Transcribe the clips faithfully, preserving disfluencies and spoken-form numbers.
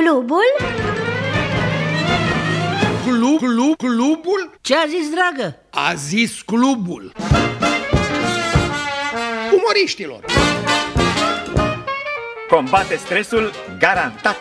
clubul? Club, club, clubul? Ce a zis, dragă? A zis clubul umoriștilor. Combate stresul garantat.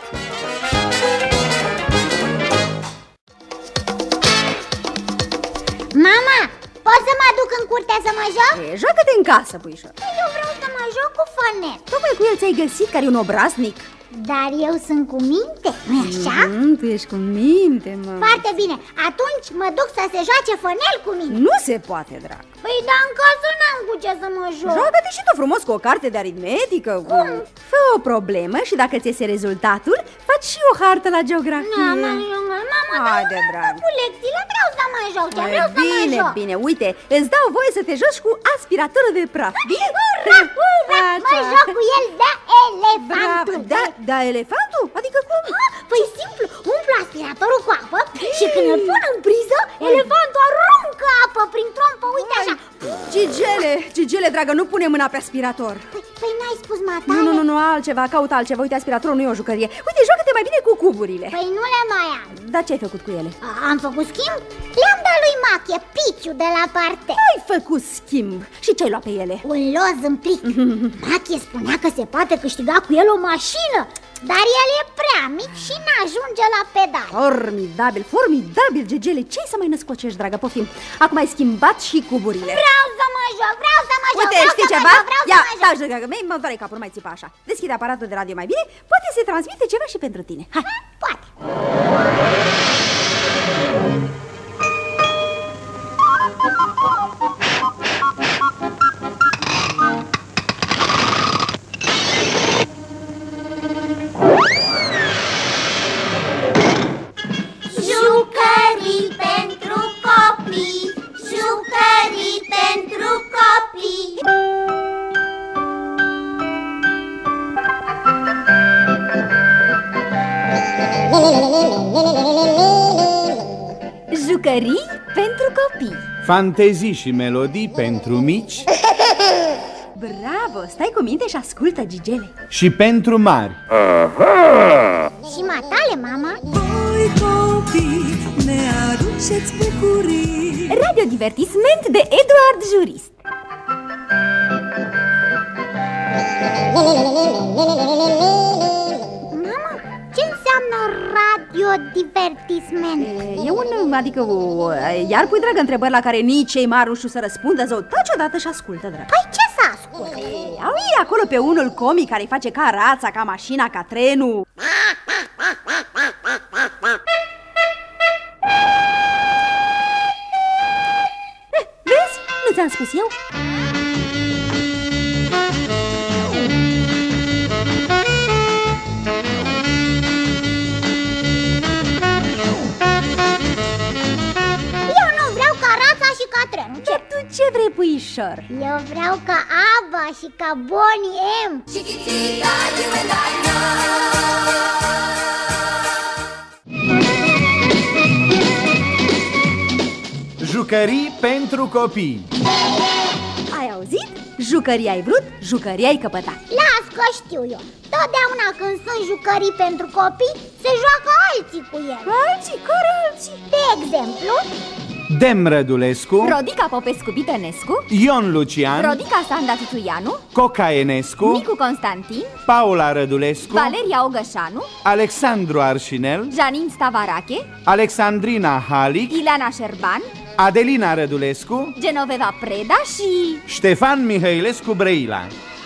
Mama, poți să mă duc în curte să mă joc? E, joacă-te în casă, puișor. Eu vreau să mă joc cu Fonel. Tocmai cu el ți-ai găsit, care e un obraznic. Dar eu sunt cu minte, nu-i așa? Mm, tu ești cu minte, mă. Foarte bine, atunci mă duc să se joace Fonel cu mine. Nu se poate, drag. Păi, dar în casă n-am cu ce să mă joc. Joacă-te și tu frumos cu o carte de aritmetică. Cum? Cu... Fă o problemă și dacă ți iese rezultatul, faci și o hartă la geografie. Mama, mama, haide, drag. cu lecțiile vreau să mă joc, E, vreau să bine, mă joc. bine, uite, îți dau voie să te joci cu aspiratorul de praf. Bine? Ura, ura, mă joc cu el de elefantul. Da, da, elefantul? Adică cum? Păi simplu, umplu aspiratorul cu apă și când îl pun în priză, elefantul aruncă apă prin trompă, uite așa. Gigele, Gigele, dragă, nu pune mâna pe aspirator. Păi, păi n-ai spus, matale? Nu, nu, nu, nu, altceva, caut altceva. Uite, aspiratorul nu e o jucărie. Uite, joacă-te mai bine cu cuburile. Păi nu le mai am. Dar ce ai făcut cu ele? Am făcut schimb? Le-am dat lui Machie, piciu de la parte. Ai făcut schimb. Și ce ai luat pe ele? Un loz în plic. Machie spunea că se poate câștiga cu el o mașină, dar el e prea mic și n-ajunge la pedal. Formidabil, formidabil, Gigele. Ce să mai născocești, dragă, poftim? Acum ai schimbat și cuburile. Vreau să mă joc, vreau să mă joc. Uite, vreau știi să ceva? Mă joc, vreau Ia, să mă taci, joc. dragă, mie mă doare capul, nu mai țipa așa. Deschide aparatul de radio mai bine, poate se transmite ceva și pentru tine. Hai. Poate. Jucării pentru copii, jucării pentru copii. Jucării pentru copii. Fantezii și melodii pentru mici. Bravo, stai cu minte și ascultă, Gigele. Și pentru mari. Și matale, mama. Voi copii, ne aduceți bucurii. Radiodivertisment de Eduard Jurist. Mama, ce înseamnă radiodivertisment? E un, adică, o, iar pui, dragă, întrebări la care nici cei mari nu știu să răspundă. Zău, taci odată și ascultă, dragă. Păi ce să ascult? Au ei acolo pe unul comic care face ca rața, ca mașina, ca trenul. Eh, vezi? Nu ți-am spus eu? Eu nu vreau ca rața și ca trenul. Ce? Tu ce vrei, puișor? Eu vreau ca Aba și ca Bonnie M. Jucării pentru copii. Ai auzit? Jucării ai vrut, jucării ai căpătat. Las că știu eu. Totdeauna când sunt jucării pentru copii, se joacă alții cu el. Alții? Care alții? De exemplu, Dem Rădulescu, Rodica Popescu-Bitănescu, Ion Lucian, Rodica Sanda Tutuianu, Coca Enescu, Micu Constantin, Paula Rădulescu, Valeria Ogășanu, Alexandru Arșinel, Janin Stavarache, Alexandrina Halic, Ileana Șerban, Adelina Rădulescu, Genoveva Preda și... Ștefan Mihailescu Brăila.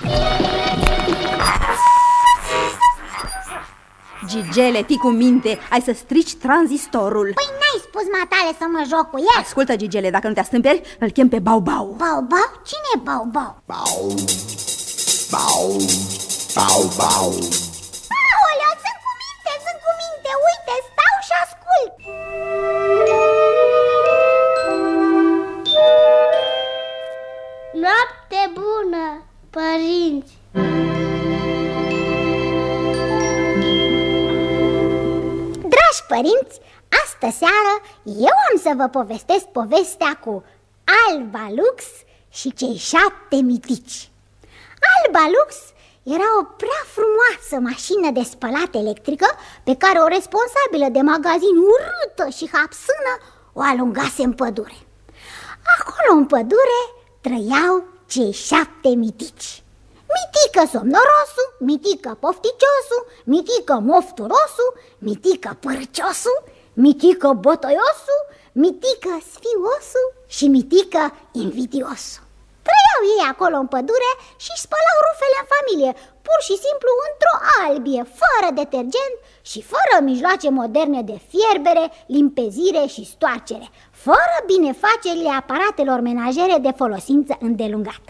Gigele, fii cu minte, ai să strici tranzistorul. păi n-ai spus matale să mă joc cu el? Ascultă, Gigele, dacă nu te astâmperi, îl chem pe Bau Bau. Bau, bau? Cine e Bau, bau? Bau, bau, bau, bau. Aolea, sunt cu minte, sunt cu minte. Uite, stau și ascult. Noapte bună, părinți. Dragi părinți, astă seară eu am să vă povestesc povestea cu Alba Lux și cei șapte mitici. Alba Lux era o prea frumoasă mașină de spălat electrică pe care o responsabilă de magazin urâtă și hapsână o alungase în pădure. Acolo în pădure trăiau cei șapte mitici: Mitică somnorosul, Mitică pofticiosul, Mitică mofturosul, Mitică pârciosul, Mitică botoiosul, Mitică sfiosul și Mitică invidiosul. Trăiau ei acolo în pădure și spălau rufele în familie, pur și simplu într-o albie, fără detergent și fără mijloace moderne de fierbere, limpezire și stoarcere, fără binefacerile aparatelor menajere de folosință îndelungată.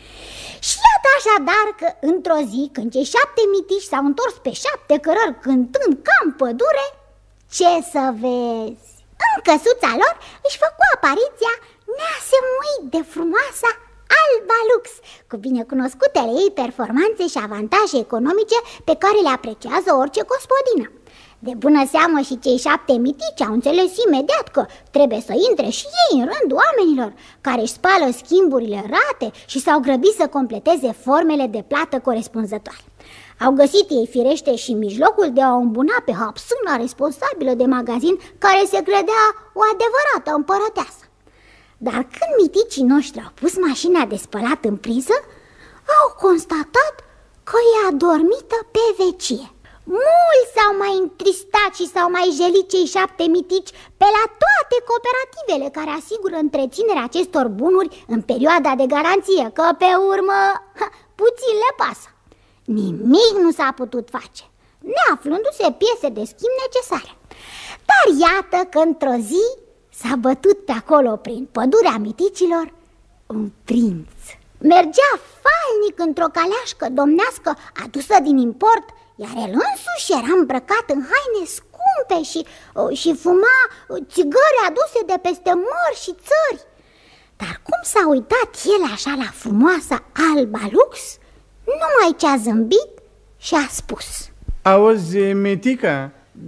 Și iată așadar că într-o zi, când cei șapte mitici s-au întors pe șapte cărări cântând ca în pădure, ce să vezi? În căsuța lor își făcu apariția neasemuit de frumoasa Alba Lux, cu binecunoscutele ei performanțe și avantaje economice pe care le apreciază orice gospodină. De bună seamă și cei șapte mitici au înțeles imediat că trebuie să intre și ei în rândul oamenilor care își spală schimburile rate și s-au grăbit să completeze formele de plată corespunzătoare. Au găsit ei firește și mijlocul de a o îmbuna pe hapsâna responsabilă de magazin care se credea o adevărată împărăteasă. Dar când miticii noștri au pus mașina de spălat în priză, au constatat că e adormită pe vecie. Mulți s-au mai întristat și s-au mai jelit cei șapte mitici pe la toate cooperativele care asigură întreținerea acestor bunuri în perioada de garanție, că pe urmă ha, puțin le pasă. Nimic nu s-a putut face, neaflându-se piese de schimb necesare. Dar iată că într-o zi s-a bătut pe acolo, prin pădurea miticilor, un prinț. Mergea falnic într-o caleașcă domnească adusă din import, iar el însuși era îmbrăcat în haine scumpe și, și fuma țigări aduse de peste mări și țări. Dar cum s-a uitat el așa la frumoasa Alba Lux, numai ce-a zâmbit și a spus: Auzi, Mitică?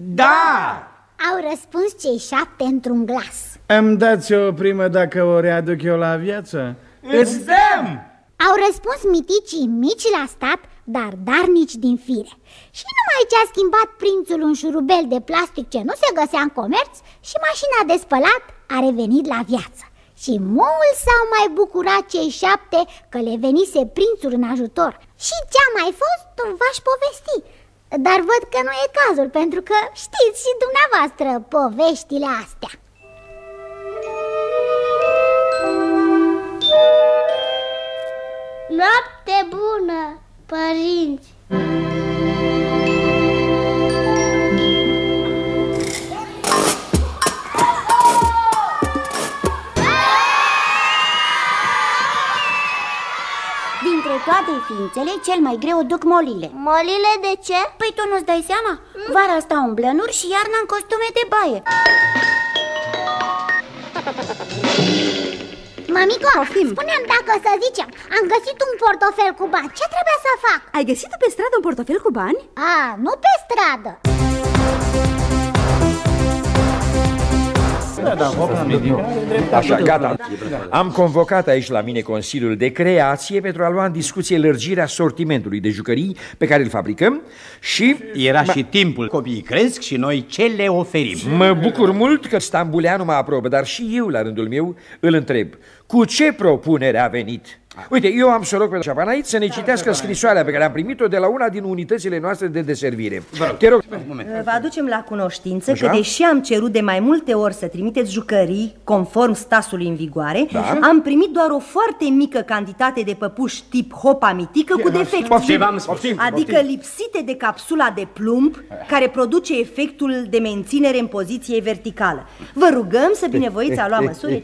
Da! Au răspuns cei șapte într-un glas. Îmi dați o primă dacă o readuc eu la viață? Îți dăm! Au răspuns miticii mici la stat, dar darnici din fire. Și numai ce a schimbat prințul un șurubel de plastic ce nu se găsea în comerț și mașina de spălat a revenit la viață. Și mulți s-au mai bucurat cei șapte că le venise prințul în ajutor. Și ce-a mai fost v-aș povesti, dar văd că nu e cazul, pentru că știți și dumneavoastră poveștile astea. Noapte bună, părinți! Dintre toate ființele, cel mai greu o duc molile. Molile de ce? Păi tu nu-ți dai seama? Vara stau în blănuri și iarna în costume de baie. Mămico, spune-mi, dacă să zicem, am găsit un portofel cu bani, ce trebuie să fac? Ai găsit pe stradă un portofel cu bani? A, nu pe stradă. Așa, gata. Am convocat aici la mine Consiliul de Creație pentru a lua în discuție lărgirea sortimentului de jucării pe care îl fabricăm și... Era și timpul. Copiii cresc și noi ce le oferim. Mă bucur mult că Stambuleanu mă aprobă, dar și eu, la rândul meu, îl întreb: cu ce propunere a venit? Uite, eu am să rog pe Șapanait să ne citească scrisoarea pe care am primit-o de la una din unitățile noastre de deservire. Te rog. Vă aducem la cunoștință Așa? că, deși am cerut de mai multe ori să trimiteți jucării conform stasului în vigoare, Da. am primit doar o foarte mică cantitate de păpuși tip Hopa Mitică cu defect. Poftim, poftim, Adică poftim. lipsite de capsula de plumb care produce efectul de menținere în poziție verticală. Vă rugăm să binevoiți a lua măsuri.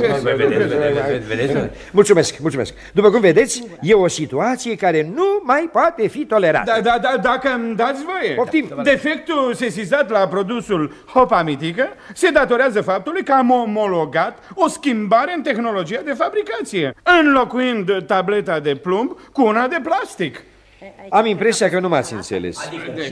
Mulțumesc, mulțumesc. După cum vedeți, e o situație care nu mai poate fi tolerată. Da, da, da, dacă îmi dați voie. Poftim. Defectul sesizat la produsul Hopa Mitică se datorează faptului că am omologat o schimbare în tehnologia de fabricație, înlocuind tableta de plumb cu una de plastic. Am impresia că nu m-ați înțeles.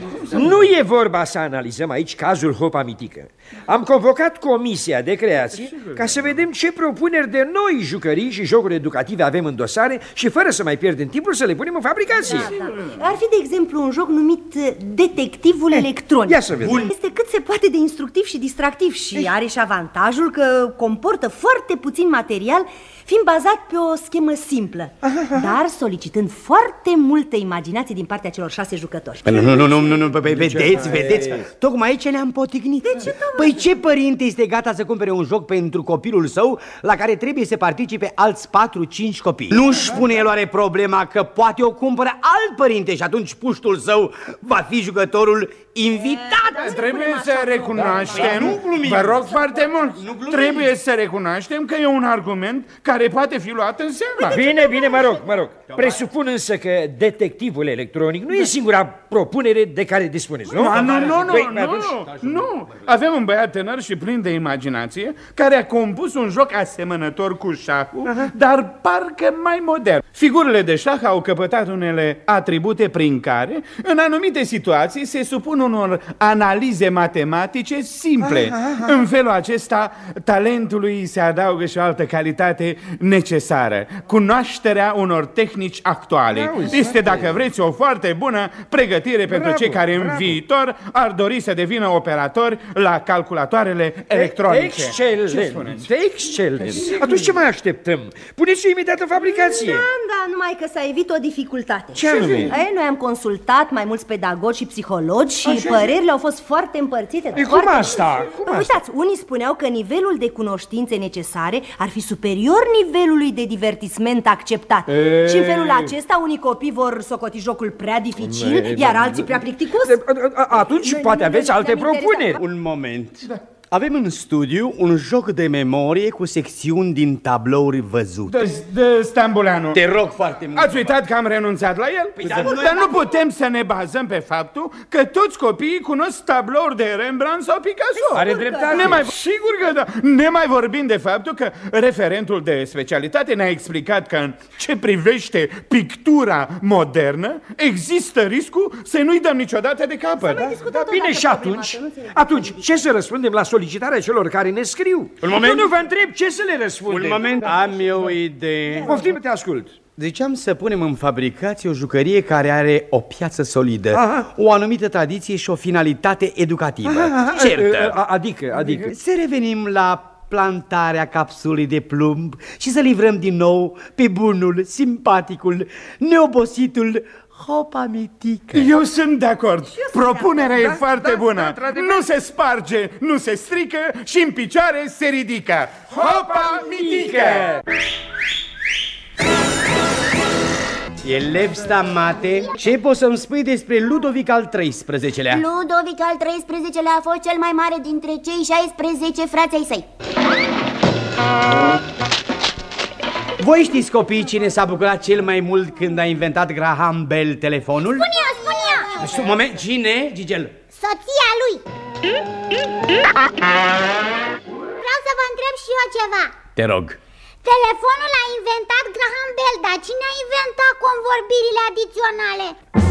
Nu e vorba să analizăm aici cazul Hopa Mitică. Am convocat comisia de creație ca să vedem ce propuneri de noi jucării și jocuri educative avem în dosare și fără să mai pierdem timpul să le punem în fabricație. Da, da. Ar fi, de exemplu, un joc numit Detectivul eh, Electronic. Ia să vedem. Este cât se poate de instructiv și distractiv și are și avantajul că comportă foarte puțin material, fiind bazat pe o schemă simplă, dar solicitând foarte multă imaginație din partea celor șase jucători. Nu, nu, nu, nu, nu, vedeți, vedeți, tocmai aici ne-am potignit. De ce, Păi ce părinte este gata să cumpere un joc pentru copilul său la care trebuie să participe alți patru cinci copii? Nu-și pune el oare problema că poate o cumpără alt părinte și atunci puștul său va fi jucătorul invitat? Trebuie să recunoaștem, vă rog foarte mult, trebuie să recunoaștem că e un argument care poate fi luat în seamă. Bine, bine, mă rog, mă rog. Presupun însă că Detectivul Electronic nu e singura propunere de care dispuneți, nu? Nu, nu, nu, nu, nu. Avem un băiat tânăr și plin de imaginație care a compus un joc asemănător cu șahul, dar parcă mai modern. Figurile de șah au căpătat unele atribute prin care, în anumite situații, se supun unor analize matematice simple. În felul acesta, talentului se adaugă și o altă calitate necesară, cunoașterea unor tehnici actuale. Este, dacă vreți, o foarte bună pregătire pentru cei care în viitor ar dori să devină operatori la calculatoarele electronice. Excelent, excelent. Atunci ce mai așteptăm? Puneți-o imediat în fabricație. Da, da, numai că s-a evit o dificultate. Ce anume? Ei, noi am consultat mai mulți pedagogi și psihologi și așa, părerile au fost foarte împărțite. E, cum asta? Cum Uitați, asta? Unii spuneau că nivelul de cunoștințe necesare ar fi superior nivelului de divertisment acceptat. E... Și în felul acesta unii copii vor socoti jocul prea dificil, e, iar alții prea plicticos. Atunci poate aveți alte propuneri. Un moment. Da. Avem în studiu un joc de memorie cu secțiuni din tablouri văzute. De Stambuleanu, te rog foarte mult. Ați uitat că am renunțat la el? Păi, dar, dar nu putem să ne bazăm pe faptul că toți copiii cunosc tablouri de Rembrandt sau Picasso. Are dreptate. Ne mai, sigur că da. Ne mai vorbim de faptul că referentul de specialitate ne-a explicat că în ce privește pictura modernă există riscul să nu-i dăm niciodată de capăt. Da? Da, bine, și atunci, atunci ce să răspundem la solicitarea celor care ne scriu? Un moment. Eu nu vă întreb ce să le răspundem. Un moment, am eu o idee. Poftim, te ascult. Ziceam să punem în fabricație o jucărie care are o piață solidă, aha, o anumită tradiție și o finalitate educativă. Aha, certă. Adică, adică. Să revenim la plantarea capsulei de plumb și să livrăm din nou pe bunul, simpaticul, neobositul Hopa Mitică. Eu sunt de acord. Propunerea e foarte bună. Nu se sparge, nu se strică și în picioare se ridică. Hopa Mitică! Elev Stamate, ce poți să-mi spui despre Ludovic al treisprezecelea? Ludovic al treisprezecelea a fost cel mai mare dintre cei șaisprezece frați ai săi. Voi știți, copii, cine s-a bucurat cel mai mult când a inventat Graham Bell telefonul? Spune-o, spune-o! Un moment, cine, Gigel? Soția lui. Vreau să vă întreb și eu ceva. Te rog. Telefonul a inventat Graham Bell, dar cine a inventat convorbirile adiționale?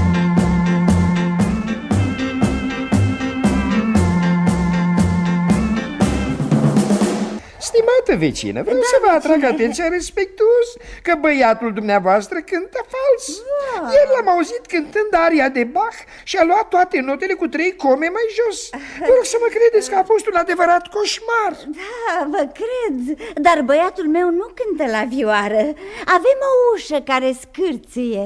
Stimată vecină, vreau da, să vă atrag atenția respectuos că băiatul dumneavoastră cântă fals. Da. Ieri l-am auzit cântând aria de Bach și a luat toate notele cu trei come mai jos. Vă rog să mă credeți că a fost un adevărat coșmar. Da, vă cred, dar băiatul meu nu cântă la vioară. Avem o ușă care scârție.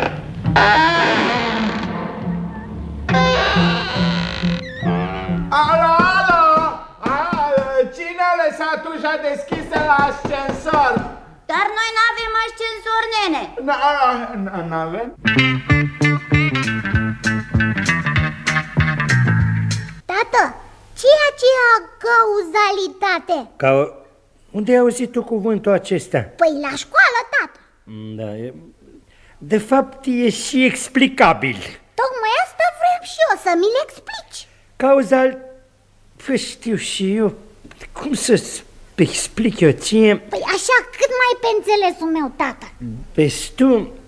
Alo, alo! Cine a lăsat ușa deschisă la ascensor? Dar noi n-avem ascensor, nene. N-avem? Tată, ce e aceea cauzalitate? Ca... Unde ai auzit tu cuvântul acesta? Păi la școală, tată. Da, e... De fapt e și explicabil. Tocmai asta vrem și eu, să mi-l explici. Cauzal... Păi știu și eu. Cum să-ți explic eu ție? Păi așa cât mai pe înțelesul meu, tată. Vezi tu,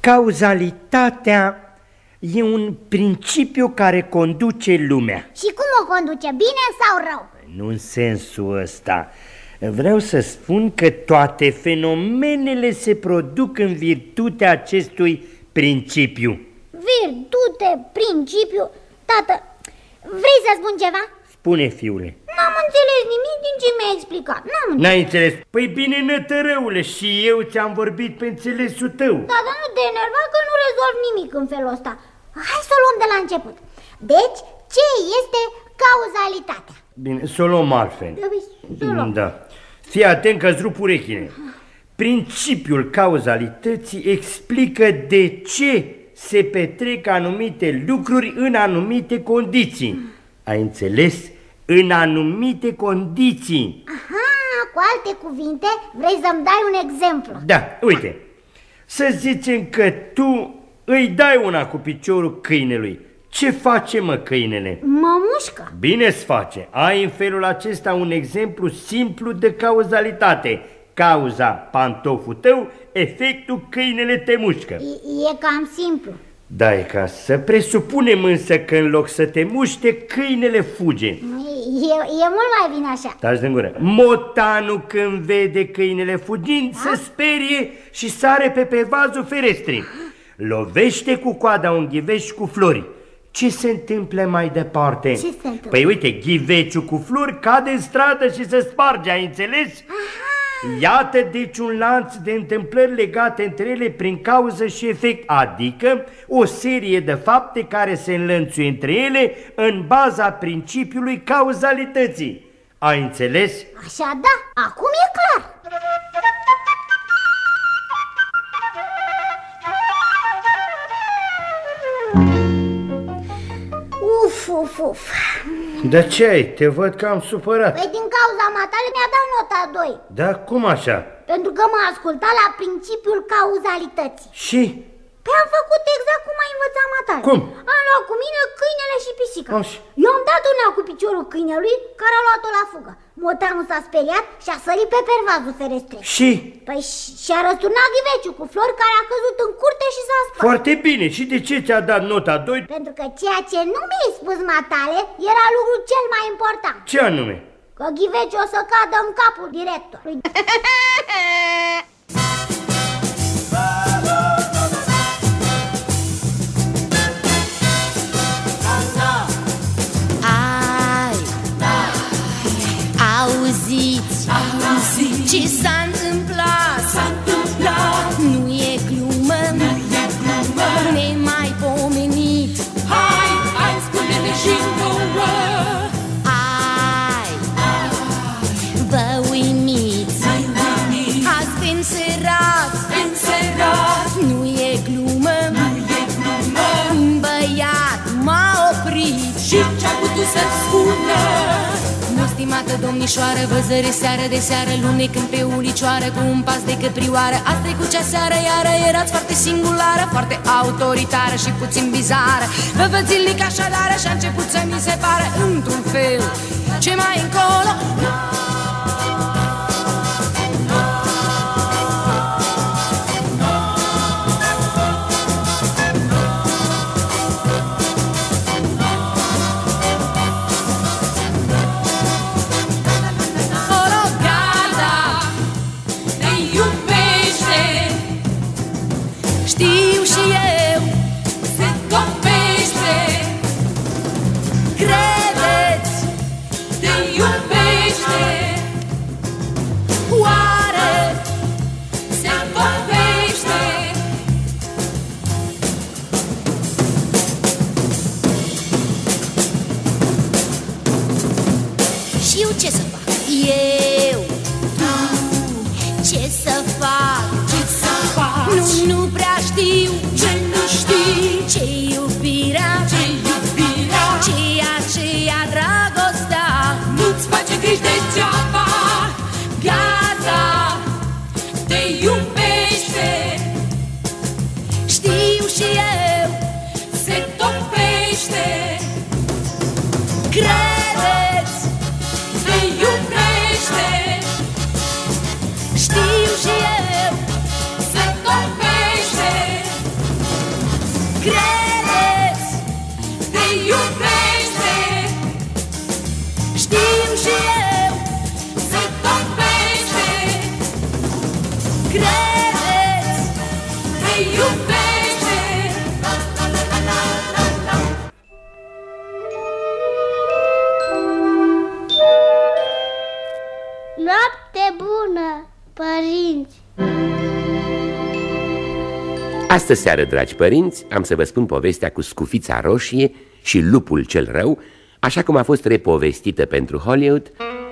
cauzalitatea e un principiu care conduce lumea. Și cum o conduce, bine sau rău? Nu în sensul ăsta. Vreau să spun că toate fenomenele se produc în virtutea acestui principiu. Virtute, principiu... Tată, vrei să spun ceva? Spune, fiule. N-am înțeles nimic din ce mi-ai explicat. N-am înțeles. N-ai înțeles? Păi bine, nătărăule, și eu ți-am vorbit pe înțelesul tău. Da, dar nu te enerva că nu rezolv nimic în felul ăsta. Hai să o luăm de la început. Deci, ce este cauzalitatea? Bine, să o luăm altfel. Să o luăm. Da. Fii atent că-ți rup urechile. Principiul cauzalității explică de ce se petrec anumite lucruri în anumite condiții. Ai înțeles? În anumite condiții. Aha, cu alte cuvinte, vrei să-mi dai un exemplu? Da, uite. Să zicem că tu îi dai una cu piciorul câinelui. Ce face, mă, câinele? Mă mușcă. Bine-ți face. Ai în felul acesta un exemplu simplu de cauzalitate. Cauza pantoful tău, efectul câinele te mușcă. E, e cam simplu. Da, e ca să presupunem însă că în loc să te muște, câinele fuge. E, e mult mai bine așa. Taci din gură. Motanul când vede câinele fugind, A? se sperie și sare pe pe vazul ferestrii. Lovește cu coada un ghiveș cu flori. Ce se întâmplă mai departe? Ce se întâmplă? Păi uite, ghiveciul cu flori cade în stradă și se sparge, ai înțeles? Aha. Iată deci un lanț de întâmplări legate între ele prin cauză și efect, adică o serie de fapte care se înlănțuie între ele în baza principiului cauzalității. Ai înțeles? Așa da, acum e clar. Uf, uf, uf. De ce ai? Te văd că am supărat. Păi din cauza matale mi-a dat nota doi. Da, cum așa? Pentru că m-a ascultat la principiul cauzalității. Și? Păi am făcut exact cum ai învățat matale. Cum? Am luat cu mine câinele și pisica. Așa. Eu am dat una cu piciorul câinelui, care a luat-o la fugă. Motanul s-a speriat și a sărit pe pervazul ferestrei. Și? Păi și-a răsturnat ghiveciul cu flori, care a căzut în curte și s-a spart. Foarte bine. Și de ce ți-a dat nota doi? Pentru că ceea ce nu mi-ai spus matale era lucrul cel mai important. Ce anume? Că ghiveciul o să cadă în capul directorului. Auziți, Auziți ce s-a întâmplat, s-a întâmplat. Nu e glumă, nu e glumă, nemaipomenit. Hai, hai, spune-ne și nouă. Ai, vă uimiți, azi înserat, înserat. Nu e glumă, nu e glumă. Un băiat m-a oprit și ce-a putut să-ți spună? Stimată domnișoară, văzări seară de seară, lunecând pe ulicioară cu un pas de căprioară. Asta-i cu cea seară, iară erați foarte singulară, foarte autoritară și puțin bizară. Vă văd zilnic așadar și a început să mi se pare într-un fel ce mai încolo. Știu și eu, se topește. Credeți, te iubește. Oare se topește? Știu ce să fac. Eu, tu, ce să fac? Ce să fac? Nu, nu prea știu. Ce nu știi? Ce iubirea? Ce iubirea? Ce aceea dragostea? Nu-ți face griji degeaba. Gata, te iubește. Știu și eu, se topește. Credeți, te iubește. Știu și eu, se topește. Astă seară, dragi părinți, am să vă spun povestea cu Scufița Roșie și Lupul cel Rău, așa cum a fost repovestită pentru Hollywood,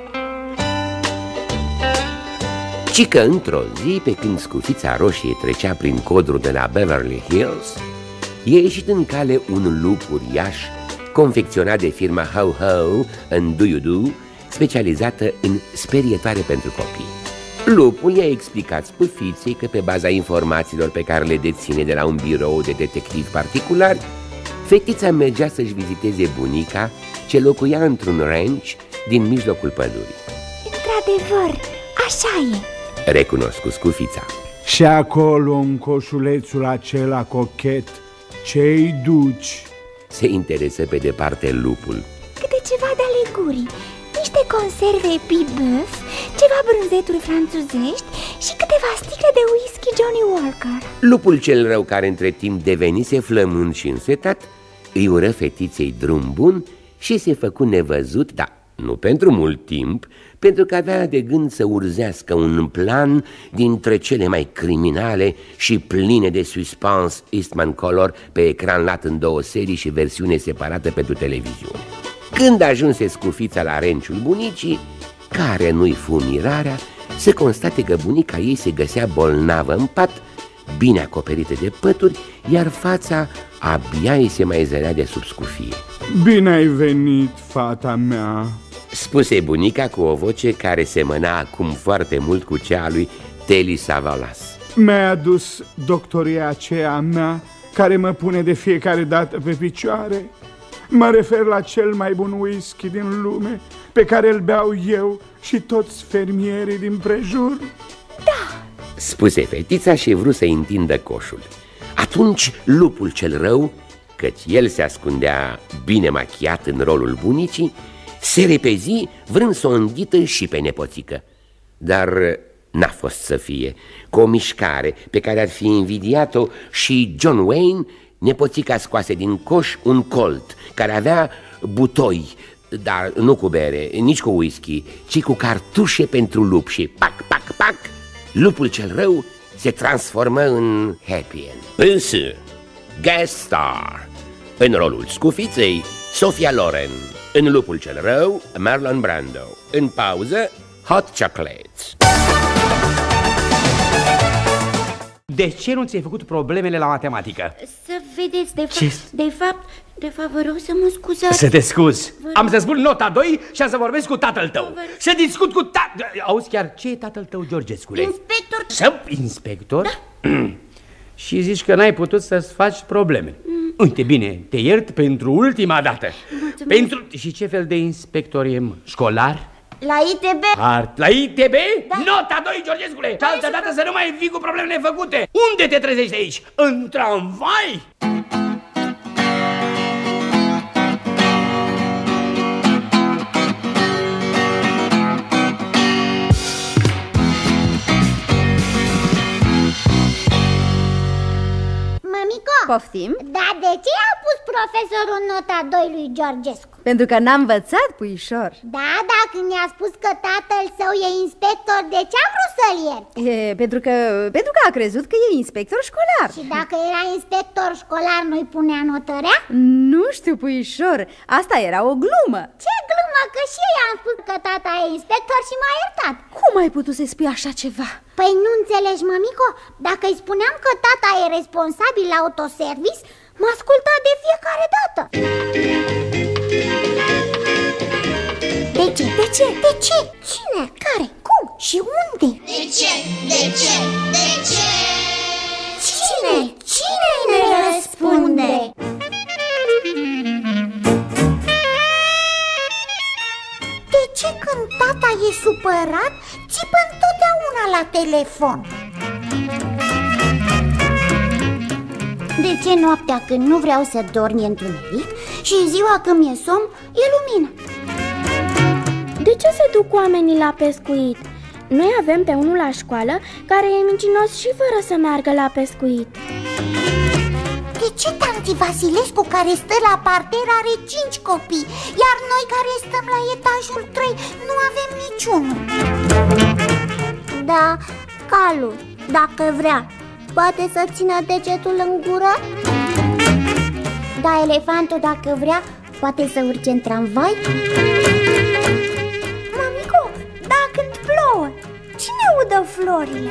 ci că într-o zi, pe când Scufița Roșie trecea prin codrul de la Beverly Hills, i-a ieșit în cale un lup uriaș, confecționat de firma Ho Ho and Do You Do, specializată în sperietoare pentru copii. Lupul i-a explicat Scufiței că pe baza informațiilor pe care le deține de la un birou de detectiv particular, fetița mergea să-și viziteze bunica, ce locuia într-un ranch din mijlocul pădurii. Într-adevăr, așa e, recunoscu Scufița. Și acolo, în coșulețul acela cochet, ce-i duci? Se interesă pe departe Lupul. Câte ceva de aleguri, niște conserve Pibăf, ceva brânzeturi franțuzești și câteva sticle de whisky Johnny Walker. Lupul cel Rău, care între timp devenise flămând și însetat, îi ură fetiței drum bun și se făcu nevăzut, dar nu pentru mult timp, pentru că avea de gând să urzească un plan dintre cele mai criminale și pline de suspans Eastman Color, pe ecran lat în două serii și versiune separată pentru televiziune. Când ajunse Scufița la renciul bunicii, care nu-i fu mirarea, se constate că bunica ei se găsea bolnavă în pat, bine acoperită de pături, iar fața abia îi se mai zărea de sub scufie. Bine ai venit, fata mea, spuse bunica cu o voce care semăna acum foarte mult cu cea a lui Telly Savalas. Mi-ai adus doctoria aceea a mea, care mă pune de fiecare dată pe picioare. Mă refer la cel mai bun whisky din lume, pe care îl beau eu și toți fermierii din prejur. Da, spuse fetița și vrut să întindă coșul. Atunci Lupul cel Rău, căci el se ascundea bine machiat în rolul bunicii, se repezi vrând să o înghită și pe nepoțică. Dar n-a fost să fie. Cu o mișcare pe care ar fi invidiat-o și John Wayne, nepoțica scoase din coș un colt care avea butoi, dar nu cu bere, nici cu whisky, ci cu cartușe pentru lup și pac, pac, pac, Lupul cel Rău se transformă în happy end. Însă, guest star în rolul Scufiței, Sophia Loren; în Lupul cel Rău, Marlon Brando; în pauză, Hot Chocolates. De ce nu ți-ai făcut problemele la matematică? Să vedeți, de fapt, Ce? de fapt, de fapt, vă rog să mă scuzați. Să te scuzi. Vă... Am să spun nota doi și am să vorbesc cu tatăl tău. Vă... Să discut cu tatăl... Auzi chiar, ce e tatăl tău, Georgescule? Inspector. Să... Inspector? Da. Și zici că n-ai putut să-ți faci probleme. Mm. Uite, bine, te iert pentru ultima dată. Mulțumesc. Pentru... Și ce fel de inspector e, mă? Școlar? La I T B? Art. La I T B? Da. Nota doi, Georgescule! Și altă dată să nu mai vii cu probleme nefăcute. Unde te trezești aici? În tramvai? Mămico, poftim? Dar de ce a pus profesorul nota doi lui Georgescu? Pentru că n-a învățat, puișor. Da, da, când mi-a spus că tatăl său e inspector, de ce a vrut să-l iert? E, pentru că, pentru că a crezut că e inspector școlar. Și dacă era inspector școlar, nu-i punea notărea? Nu știu, puișor, asta era o glumă. Ce glumă? Că și eu i-am spus că tata e inspector și m-a iertat. Cum ai putut să-i spui așa ceva? Păi nu înțelegi, mămico? Dacă îi spuneam că tata e responsabil la autoservice, mă asculta de fiecare dată. De ce? De ce? De ce? Cine? Care? Cum? Și unde? De ce? De ce? De ce? Cine? Cine ne răspunde? De ce când tata e supărat, țipă întotdeauna la telefon? De ce noaptea când nu vreau să dorm e întuneric și ziua când mi-e somn e lumină? De ce se duc oamenii la pescuit? Noi avem pe unul la școală care e mincinos și fără să meargă la pescuit. De ce tanti Vasilescu, care stă la parter, are cinci copii, iar noi care stăm la etajul trei nu avem niciunul? Da, Calu, dacă vrea. poate să țină degetul în gură? Da, elefantul, dacă vrea, poate să urce în tramvai? Mămico, da, când plouă, cine udă florile?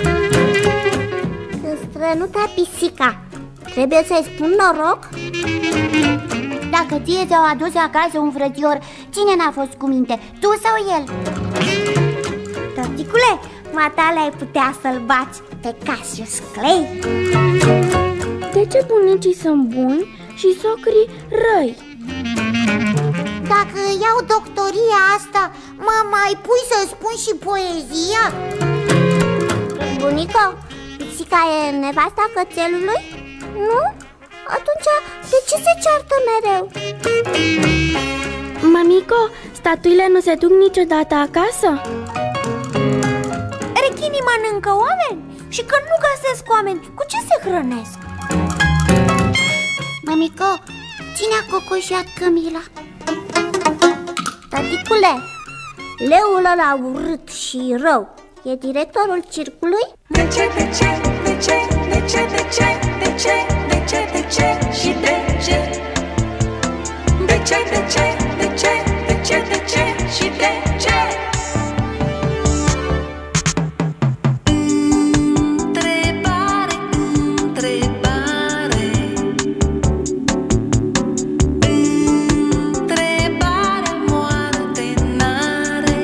Când strănuta pisica, trebuie să-i spun noroc? Dacă ție ți-au adus acasă un frățior, cine n-a fost cu minte, tu sau el? Tăticule, matale ai putea să-l bați pe Cassius Clay. De ce bunicii sunt buni și socrii răi? Dacă iau doctoria asta, mă mai pui să spun și poezia? Bunico, pisica e nevasta cățelului? Nu? Atunci, de ce se ceartă mereu? Mămico, statuile nu se duc niciodată acasă? Rechinii mănâncă oameni și când nu găsesc oameni, cu ce se hrănesc? Mămico, cine a cocoșat Camila? Taticule, leul ăla urât și rău e directorul circului? De ce, de ce, de ce, de ce, de ce, de ce, de ce, de ce și de ce? De ce, de ce, de ce, de ce, de ce și de ce? Întrebare, întrebare, întrebare, moarte n-are.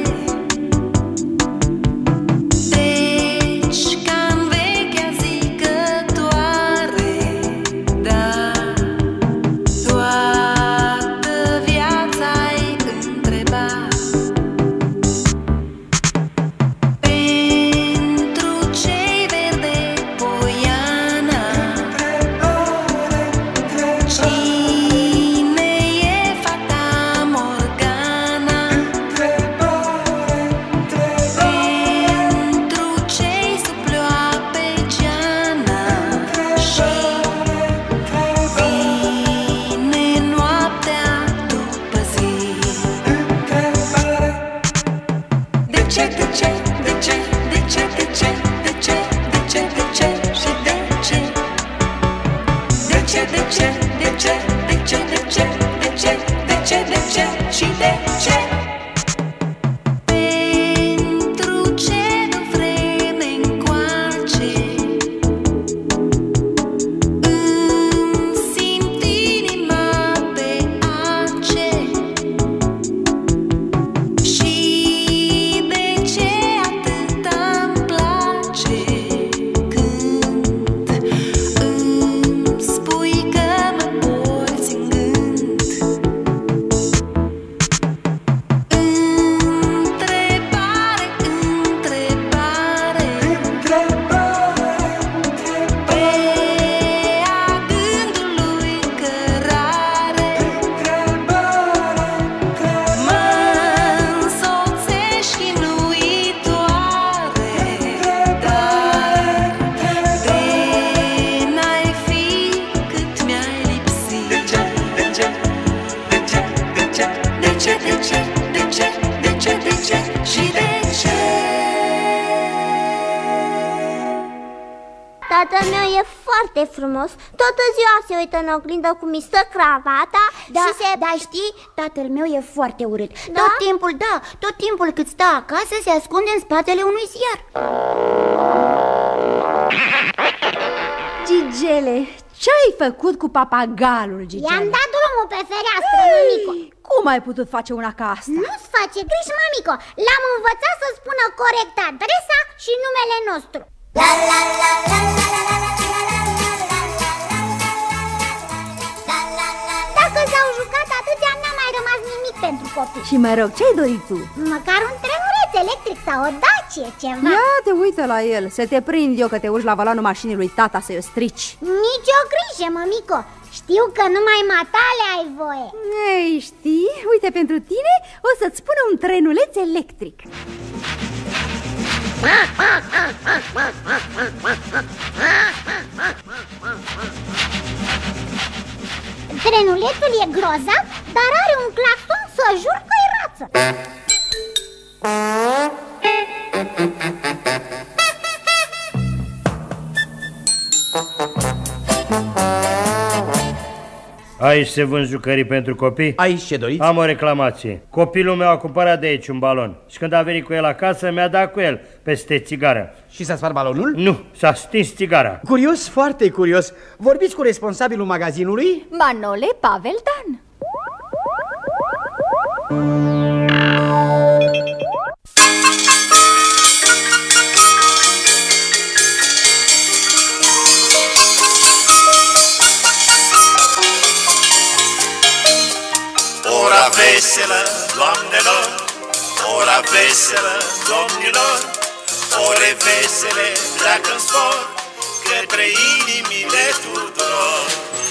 Deci ca-n vechea zicătoare, da, toată viața-i întreba. Pentru ce-i verde poiana? Cine e fata Morgana? Pentru ce-i sub ploape geana? Și vine noaptea după zi. De ce, de ce, de ce, de ce, de ce, de ce, de ce, de ce și de ce? De ce, de ce, de ce, de ce, de ce, de ce, de ce, de ce și de ce? Pentru ce de vreme încoace îmi simt inima pe ace? Și de ce atâta îmi place când îmi spui că mă porți în gând? Întrebare, întrebare, pe a gândului cărare, mă însoțești chinuitoare, dar de n-ai fi cât mi-ai lipsit. De ce, de ce, de ce, de ce, de ce, de ce, de ce, de ce, de ce și de ce? Tatăl meu e foarte frumos. Toată ziua se uită în oglindă cum îi stă cravata. Da, și se... dar știi, tatăl meu e foarte urât. Da? Tot timpul, da, tot timpul cât stă acasă se ascunde în spatele unui ziar. Gigele, ce-ai făcut cu papagalul, Gigele? I-am dat drumul pe fereastră, mămico. Cum ai putut face una ca asta? Nu-ți face griji, mămico. L-am învățat să spună corect adresa și numele nostru. La la la la la la la la. Dacă s-au jucat atâția, n-a mai rămas nimic pentru copii. Și mă rog, ce-ai dorit tu? Măcar un trenuleț electric sau o Dacie, ceva. Ia te uită la el, să te prind eu că te urci la volanul mașinii lui tata să-i o strici. Nici o grijă, mămico. Știu că numai matale ai voie. Ei, știi, uite, pentru tine o să-ți spună un trenuleț electric. Trenulețul e grozav, dar are un claxon să jur că-i rață. Aici se vând jucării pentru copii? Aici ce doriți? Am o reclamație. Copilul meu a cumpărat de aici un balon și când a venit cu el acasă mi-a dat cu el peste țigară. Și s-a spart balonul? Nu, s-a stins țigara. Curios, foarte curios. Vorbiți cu responsabilul magazinului? Manole Pavel Dan. Ora veselă, doamnelor, ora veselă, domnilor, ore vesele pleacă în spor către inimile tuturor.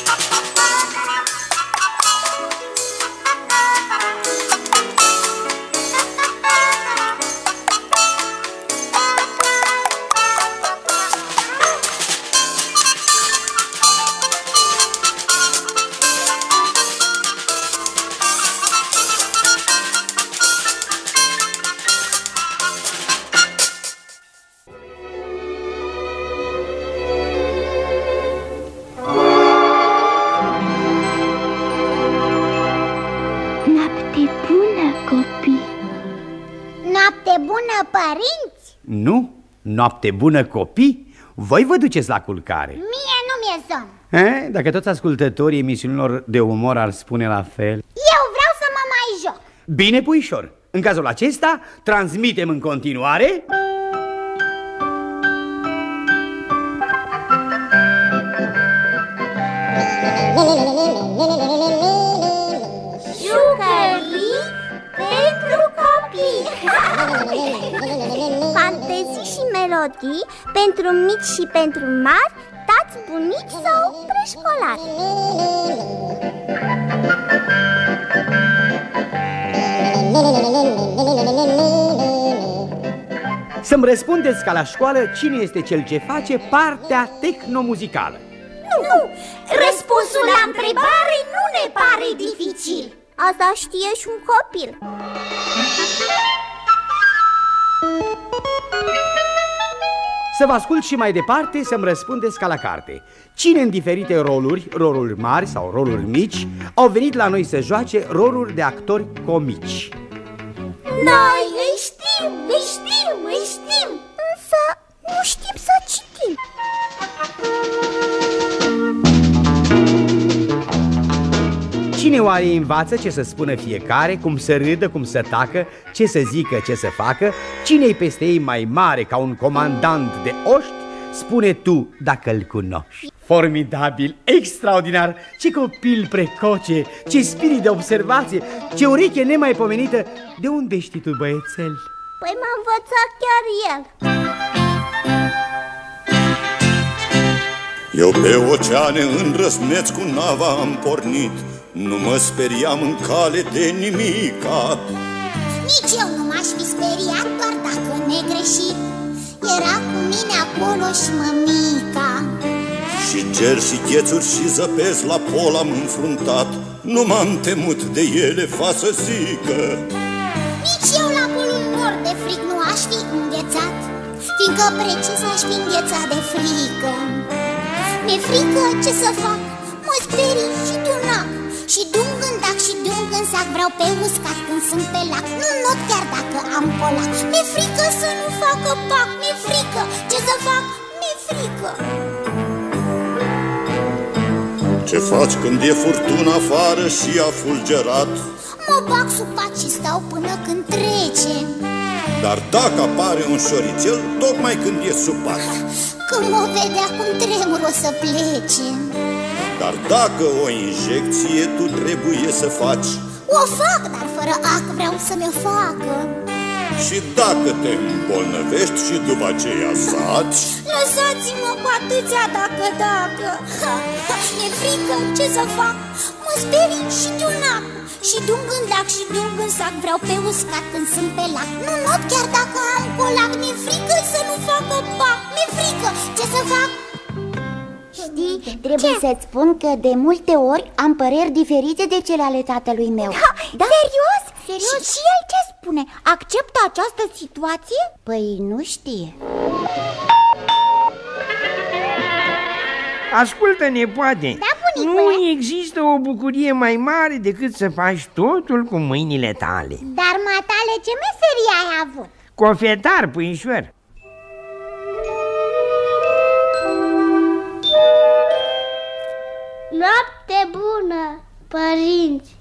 Părinți? Nu, noapte bună copii. Voi vă duceți la culcare. Mie nu mi-e somn. Eh? Dacă toți ascultătorii emisiunilor de umor ar spune la fel. Eu vreau să mă mai joc. Bine, puișor. În cazul acesta, transmitem în continuare jucării pentru copii. Fantezii și melodii pentru mici și pentru mari, tați, bunici sau preșcolari. să-mi răspundeți ca la școală cine este cel ce face partea tehnomuzicală. Nu, răspunsul la întrebare nu ne pare dificil. Asta știe și un copil. Să vă ascult și mai departe să-mi răspundeți ca la carte. Cine în diferite roluri, roluri mari sau roluri mici, au venit la noi să joace roluri de actori comici? Noi îi știm, îi știm, îi știm, însă nu știm să citim. Cine oare învață ce să spună fiecare, cum să râdă, cum să tacă, ce să zică, ce să facă? Cine-i peste ei mai mare ca un comandant de oști? Spune tu dacă-l cunoști. Formidabil, extraordinar, ce copil precoce, ce spirit de observație, ce ureche nemaipomenită. De unde știi tu, băiețel? Păi m-a învățat chiar el. Eu pe oceane îndrăsneț cu nava am pornit, nu mă speriam în cale de nimica. Nici eu nu m-aș fi speriat, doar dacă negreșit era cu mine acolo și mămica. Și cer și ghețuri și zăpezi la pol am înfruntat, nu m-am temut de ele, fa să zică. Nici eu la polul nord de frig nu aș fi înghețat, fiindcă precis aș fi înghețat de frică. Mi-e frică, ce să fac, mă sperii și tunac, și dung în dac și dung în sac, vreau pe uscat când sunt pe lac, nu not chiar dacă am colac. Mi-e frică să nu facă pac, mi-e frică, ce să fac, mi-e frică. Ce faci când e furtuna afară și a fulgerat? Mă bag sub pat și stau până când trece. Dar dacă apare un șorițel, tocmai când e sub pat, când mă vedea cum tremur o să plece. Dar dacă o injecție tu trebuie să faci, o fac, dar fără ac vreau să mi-o facă. Și dacă te îmbolnăvești și după aceea zaci, lăsați-mă cu atâția dacă, dacă. Mi-e frică, ce să fac, mă sperii și tunac, și dung în dac și dung în sac, vreau pe uscat când sunt pe lac, nu not chiar dacă am colac. Mi-e frică să nu facă pac, mi-e frică, ce să fac. Știi, trebuie să-ți spun că de multe ori am păreri diferite de cele ale tatălui meu. Ha, da? Serios? Serios? Și, și el ce spune? Acceptă această situație? Păi nu știe. Ascultă, nepoate, da, bunicule. Nu există o bucurie mai mare decât să faci totul cu mâinile tale. Dar, matale, ce meserie ai avut? Cofetar, puișor. Noapte bună, părinți!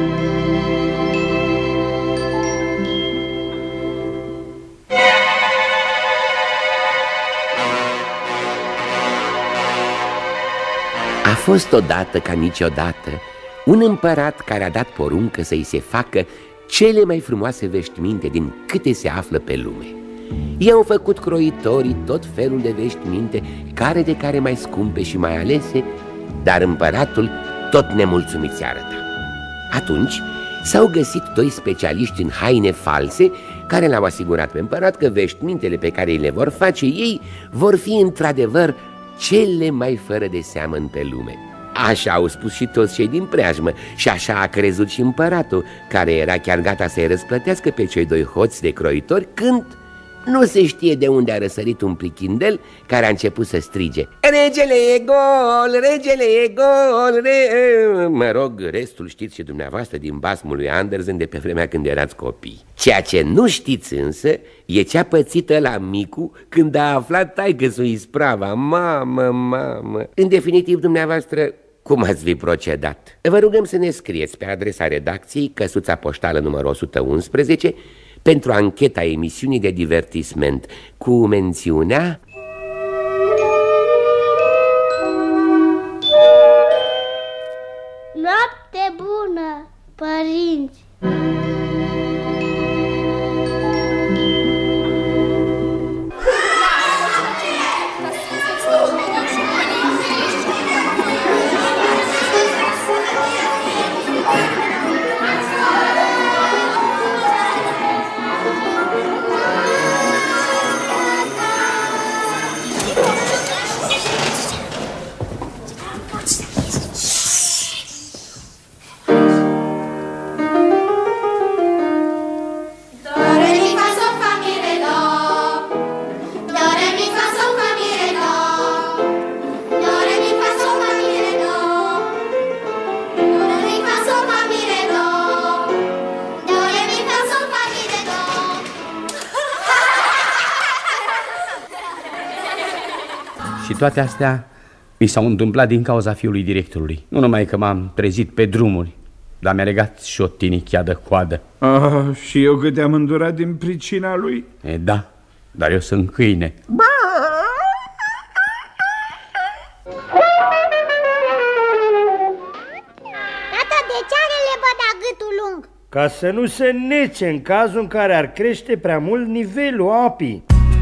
A fost odată ca niciodată un împărat care a dat poruncă să-i se facă cele mai frumoase veștiminte din câte se află pe lume. I-au făcut croitorii tot felul de veștiminte, care de care mai scumpe și mai alese, dar împăratul tot nemulțumit se arăta. Atunci s-au găsit doi specialiști în haine false care l-au asigurat pe împărat că veștimintele pe care le vor face ei vor fi într-adevăr cele mai fără de seamăn pe lume. Așa au spus și toți cei din preajmă și așa a crezut și împăratul, care era chiar gata să-i răsplătească pe cei doi hoți de croitori, când nu se știe de unde a răsărit un prichindel care a început să strige: regele e gol, regele e gol, re... Mă rog, restul știți și dumneavoastră din basmul lui Andersen de pe vremea când erați copii. Ceea ce nu știți însă e ce a pățit la micu când a aflat taică-s-o isprava. Mamă, mamă. În definitiv, dumneavoastră, cum ați fi procedat? Vă rugăm să ne scrieți pe adresa redacției, căsuța poștală numărul o sută unsprezece, pentru ancheta emisiunii de divertisment, cu mențiunea Noapte bună, părinți! Și toate astea mi s-au întâmplat din cauza fiului directorului. Nu numai că m-am trezit pe drumuri, dar mi-a legat și o tinichea de coadă. Ah, și eu cât am îndurat din pricina lui. E, da, dar eu sunt câine. Tata, de ce are lebăda gâtul lung? Ca să nu se nece în cazul în care ar crește prea mult nivelul apii.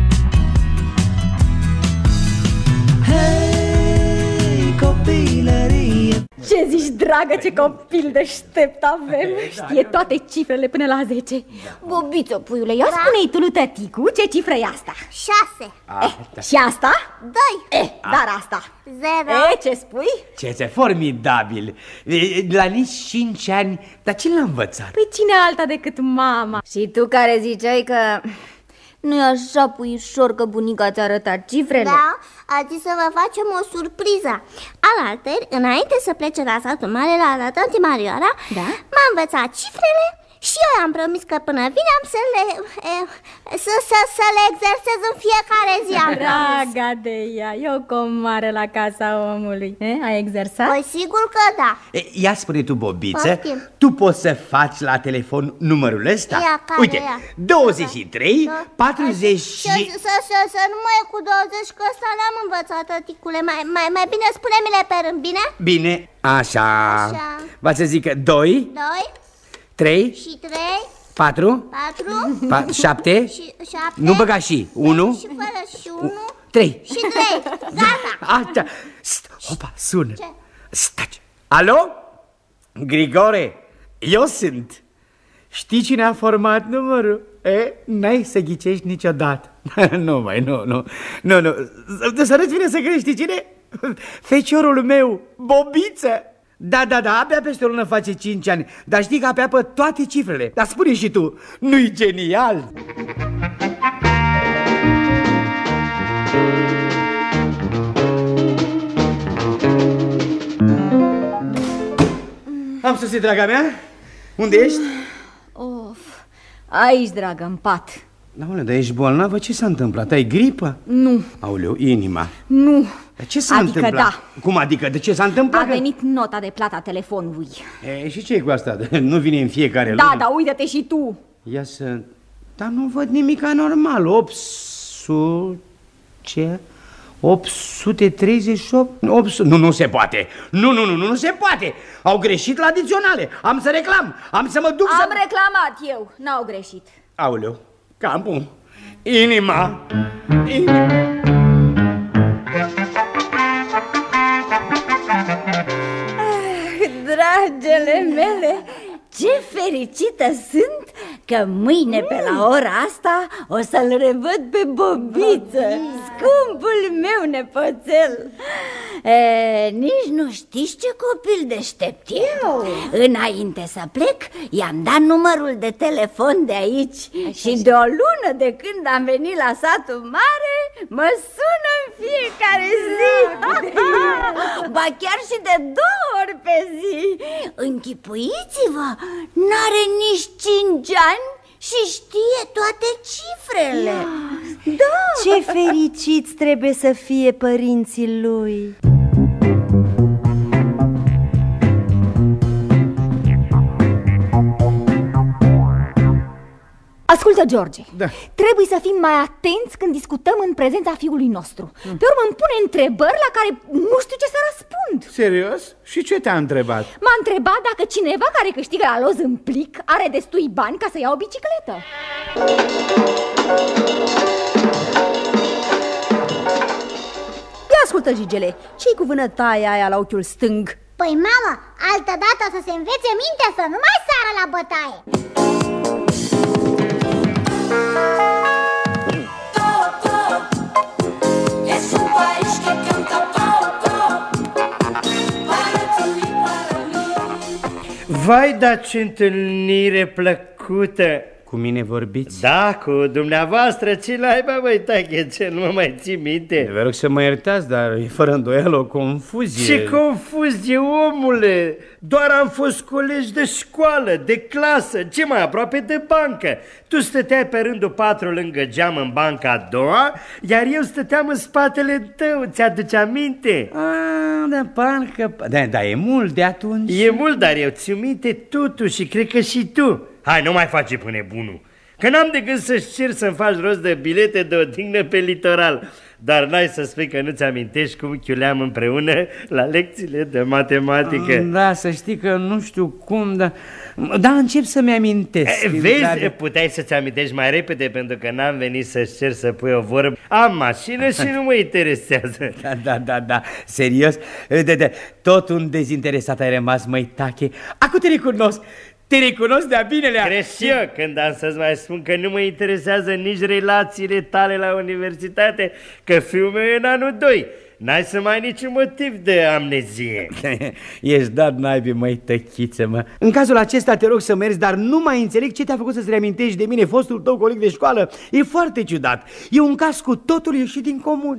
Ce zici, dragă, ce copil deștept avem! Știe toate cifrele până la zece. Bobiță, puiule, ia spune-i tu lui tăticu, ce cifră e asta? Șase. Eh, și asta? Doi. Eh, dar asta? Zero. Eh, ce spui? Ce este formidabil! La nici cinci ani, dar cine l-a învățat? Păi cine alta decât mama? Și tu care ziceai că... Nu-i așa, puișor, că bunica ți-a arătat cifrele? Da, a zis să vă facem o surpriză. Alaltări, înainte să plece la satul mare la, la tanti Marioara, da? M-a învățat cifrele și eu i-am promis că până vine am să le, e, să, să, să le exersez în fiecare zi. Draga de ea, e o comară la casa omului. Eh? Ai exersat? Păi sigur că da. E, ia spune tu, Bobiță, Poftim. tu poți să faci la telefon numărul ăsta? Ia, care Uite, ia? douăzeci și trei, patruzeci Să, să, să, să nu mă e cu douăzeci, că ăsta n-am învățat, tăticule. Mai, mai, mai bine spune-mi-le pe rând, bine? Bine, așa. Așa. Va să zică doi, Doi trei, și trei, patru, patru, pa, șapte, și șapte, nu băga și unu, și fără și unu, trei. și trei. Gata. Așa. Opa, sună. Ce? Staci. Alo? Grigore, eu sunt. Știi cine a format numărul? E, n-ai să ghicești niciodată. Nu, mai, nu, nu. Nu, nu. Să nu-ți vine să crezi, știi cine? Feciorul meu, Bobiță. Da, da, da, abia peste o lună face cinci ani. Dar știi că abia pe toate cifrele. Dar spune și tu, nu-i genial? Am sosit, draga mea. Unde ești? Of, aici, dragă, în pat. Aoleu, dar ești bolnavă? Ce s-a întâmplat? Ai gripă? Nu. Aoleu, inima. Nu. Dar ce s-a Adică întâmplat? da. Cum adică? De ce s-a întâmplat? A venit nota de plată a telefonului. E, și ce e cu asta? Nu vine în fiecare lună? Da, da, uită-te și tu. Ia să... Dar nu văd nimic anormal. opt sute... Ce? opt sute treizeci și opt? opt sute... Nu, nu se poate. Nu, nu, nu, nu, nu se poate. Au greșit la adiționale. Am să reclam. Am să mă duc Am să... reclamat eu. N-au greșit. Aoleu, cam bun. Inima. Inima. Ah, dragele mele, ce fericită sunt că mâine pe la ora asta o să-l revăd pe Bobiță, scumpul meu nepoțel. E, nici nu știți ce copil deștept e. Înainte să plec, i-am dat numărul de telefon de aici. Așa, și de o lună de când am venit la satul mare, mă sună în fiecare zi. Ba chiar și de două ori pe zi. Închipuiți-vă, n-are nici cinci ani și știe toate cifrele. Da. Ce fericiți trebuie să fie părinții lui. Ascultă, George, da. Trebuie să fim mai atenți când discutăm în prezența fiului nostru. mm. Pe urmă îmi pune întrebări la care nu știu ce să răspund. Serios? Și ce te-a întrebat? M-a întrebat dacă cineva care câștigă la loz în plic are destui bani ca să ia o bicicletă. Ia ascultă, Gigele, ce-i cu vânătaia aia la ochiul stâng? Păi, mama, altă dată o să se învețe mintea să nu mai sară la bătaie. Vai, dar ce întâlnire plăcută! Cu mine vorbiți? Da, cu dumneavoastră. Ce l-ai, băi, tache, ce nu mă mai ții minte? Vă rog să mă iertați, dar e fără îndoială o confuzie. Ce confuzie, omule! Doar am fost colegi de școală, de clasă, ce mai aproape de bancă. Tu stăteai pe rândul patru lângă geam în banca a doua, iar eu stăteam în spatele tău, ți-aduce aminte? Ah, da, parcă... Da, da, e mult de atunci. E mult, dar eu ți-o minte totuși și cred că și tu. Hai, nu mai face până bunul, că n-am de gând să-și cer să-mi faci rost de bilete de odihnă pe litoral. Dar n-ai să spui că nu-ți amintești cum chiuleam împreună la lecțiile de matematică. Da, să știi că nu știu cum, dar, dar încep să-mi amintesc. E, vezi, dar... puteai să-ți amintești mai repede, pentru că n-am venit să-și cer să pui o vorbă. Am mașină și nu mă interesează. Da, da, da, da, serios? De, de, tot un dezinteresat ai rămas, măi, tache. Acum te recunosc. Te recunosc de-a binelea. Crezi eu când am să-ți mai spun că nu mă interesează nici relațiile tale la universitate, că fiul meu e în anul doi. N-ai să mai ai niciun motiv de amnezie. Ești dat naibii, măi, tăchiță, mă. În cazul acesta te rog să mergi, dar nu mai înțeleg ce te-a făcut să-ți reamintești de mine, fostul tău coleg de școală. E foarte ciudat. E un caz cu totul ieșit din comun.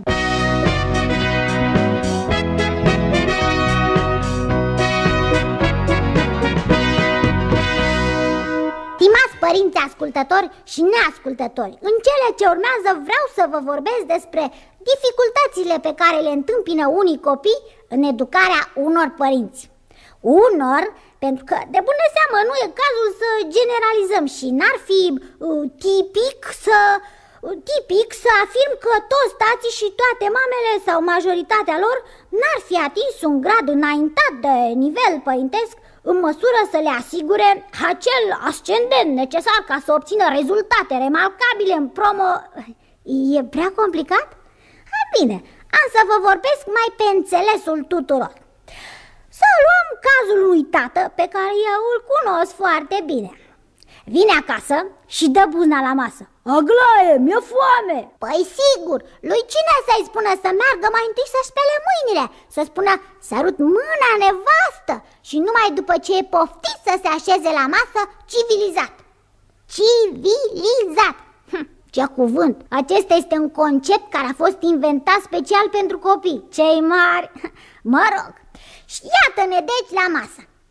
Stimați părinți ascultători și neascultători, în cele ce urmează vreau să vă vorbesc despre dificultățile pe care le întâmpină unii copii în educarea unor părinți. Unor, pentru că de bună seamă nu e cazul să generalizăm și n-ar fi uh, tipic să... Tipic să afirm că toți tații și toate mamele sau majoritatea lor n-ar fi atins un grad înaintat de nivel părintesc în măsură să le asigure acel ascendent necesar ca să obțină rezultate remarcabile în promo... E prea complicat? Ha, bine, am să vă vorbesc mai pe înțelesul tuturor. Să luăm cazul unui tată pe care eu îl cunosc foarte bine. Vine acasă și dă buzna la masă. Aglaie, mi-e foame! Păi sigur, lui cine să-i spună să meargă mai întâi să spele mâinile? Să spună sărut mâna nevastă și numai după ce e poftit să se așeze la masă civilizat. Civilizat! Hm, ce cuvânt! Acesta este un concept care a fost inventat special pentru copii, cei mari. Mă rog, și iată-ne deci la masă.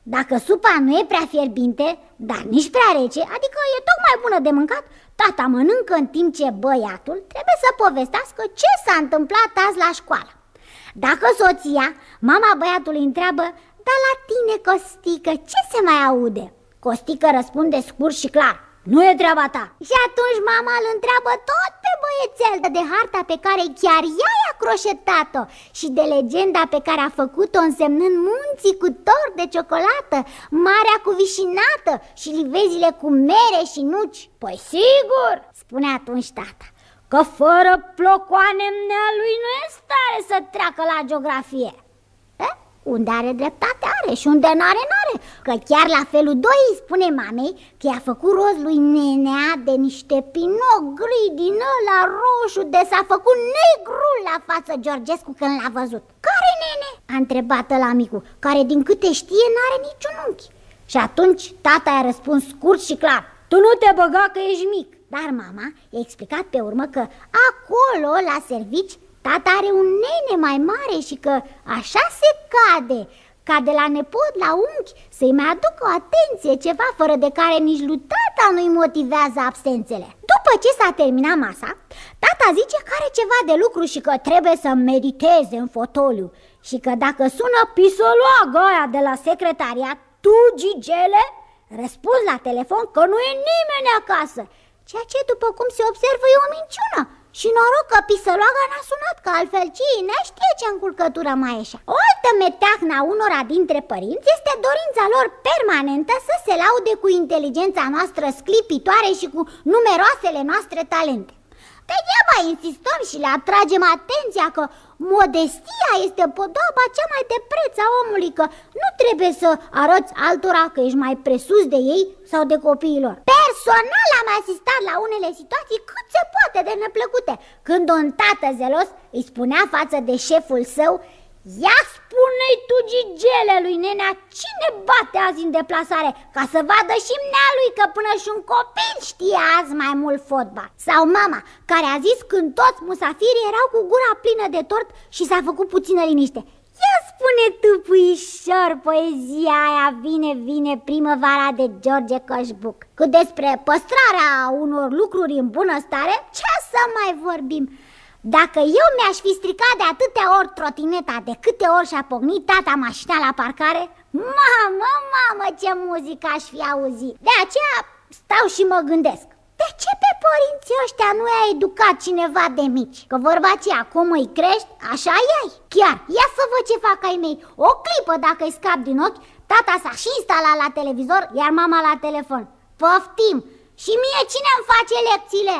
Dacă supa nu e prea fierbinte, dar nici prea rece, adică e tocmai bună de mâncat, tata mănâncă în timp ce băiatul trebuie să povestească ce s-a întâmplat azi la școală. Dacă soția, mama băiatului întreabă: dar la tine, Costică, ce se mai aude? Costică răspunde scurt și clar: nu e treaba ta. Și atunci mama îl întreabă tot pe băiețel de harta pe care chiar ea i-a croșetat-o și de legenda pe care a făcut-o însemnând munții cu tort de ciocolată, marea cu vișinată și livezile cu mere și nuci. Păi sigur, spune atunci tata, că fără plocoane lui nu e stare să treacă la geografie. Eh? Unde are dreptate are și unde n-are, n-are. Că chiar la felul doi îi spune mamei că i-a făcut rost lui Nenea de niște pinoc gri din ăla roșu, de s-a făcut negru la față Georgescu când l-a văzut. Care nene? A întrebat ăla micu, care din câte știe n-are niciun unchi. Și atunci tata i-a răspuns scurt și clar: tu nu te băga că ești mic. Dar mama i-a explicat pe urmă că acolo, la servici, tata are un nene mai mare și că așa se cade, ca de la nepot la unchi, să-i mai aducă o atenție, ceva fără de care nici lui tata nu-i motivează absențele. După ce s-a terminat masa, tata zice că are ceva de lucru și că trebuie să mediteze în fotoliu și că dacă sună pisoloagă aia de la secretariat: tu, Gigele, răspunzi la telefon că nu e nimeni acasă, ceea ce, după cum se observă, e o minciună. Și noroc că pisăloaga n-a sunat, că altfel cine știe ce încurcătură mai ieșea. O altă meteahnă a unora dintre părinți este dorința lor permanentă să se laude cu inteligența noastră sclipitoare și cu numeroasele noastre talente. Degeaba insistăm și le atragem atenția că modestia este podoaba cea mai de preț a omului, că nu trebuie să arăți altora că ești mai presus de ei sau de copiilor. Personal am asistat la unele situații cât se poate de neplăcute, când un tată zelos îi spunea față de șeful său: ia spune-i tu, Gigele, lui Nenea, cine bate azi în deplasare, ca să vadă și mnealui că până și un copil știe azi mai mult fotbal. Sau mama, care a zis când toți musafirii erau cu gura plină de tort și s-a făcut puțină liniște: ia spune tu, puișor, poezia aia Vine, vine primăvara de George Coșbuc. Cât despre păstrarea unor lucruri în bună stare, ce să mai vorbim? Dacă eu mi-aș fi stricat de atâtea ori trotineta, de câte ori și-a pocnit tata mașina la parcare, mamă, mamă, ce muzică aș fi auzit. De aceea stau și mă gândesc: de ce pe părinții ăștia nu i-a educat cineva de mici? Că vorba aceea, cum îi crești, așa i-ai. Chiar, ia să văd ce fac ai mei. O clipă dacă îi scap din ochi, tata s-a și instalat la televizor, iar mama la telefon. Poftim! Și mie cine îmi face lecțiile?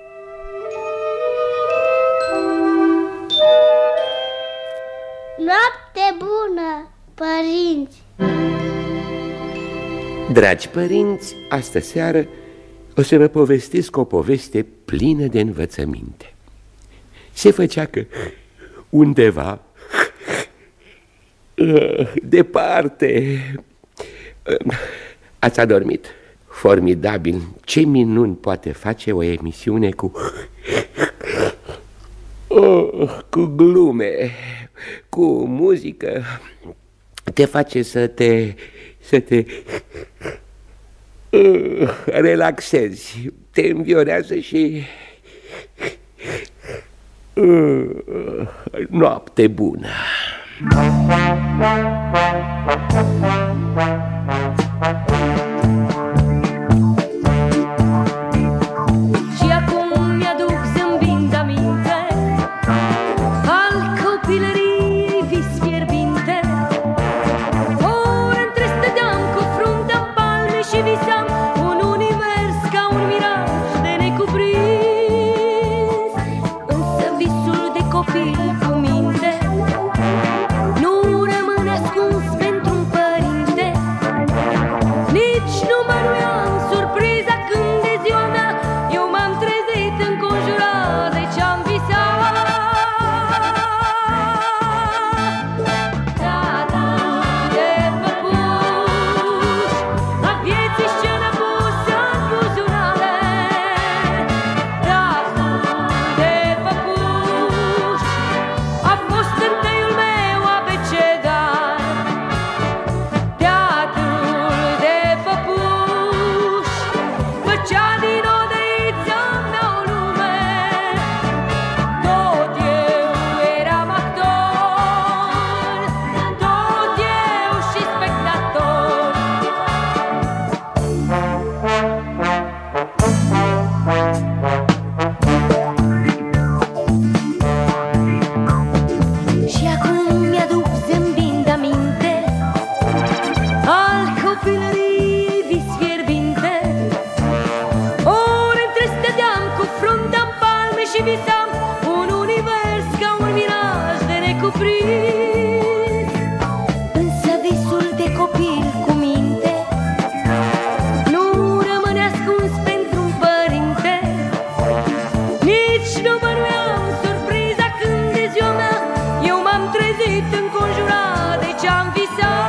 Noapte bună, părinți! Dragi părinți, astă seară o să vă povestesc o poveste plină de învățăminte. Se făcea că undeva departe... Ați adormit? Formidabil! Ce minuni poate face o emisiune cu... Oh, cu glume, cu muzică. Te face să te... să te... Uh, relaxezi, te înviorează și... Uh, noapte bună! Și acum mi-aduc zâmbind aminte al copilăriei vis fierbinte. Ore între stăteam cu fruntea în palme și visam un univers ca un miraj de necuprins. Însă visul de copil cu minte nu rămâne ascuns pentru un părinte. Nici nu măruiam surpriza când de ziua mea eu m-am trezit înconjurat de ce-am visat. Tata de păpuși, a vieții scenă pusă în buzunare. Tata de păpuși, a fost întâiul meu abecedar. De atât surprins. Însă visul de copil cu minte nu rămâne ascuns pentru un părinte. Nici nu bănuiam surpriza când de ziua mea eu m-am trezit înconjurat de ce-am visat.